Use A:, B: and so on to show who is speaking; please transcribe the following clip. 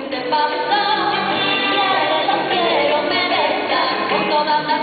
A: te pasó. Si quieres, los cielos me besan con todas las